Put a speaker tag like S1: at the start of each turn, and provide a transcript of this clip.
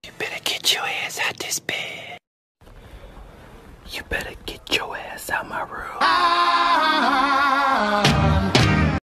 S1: better get your ass out this bed. You better get your ass out my room.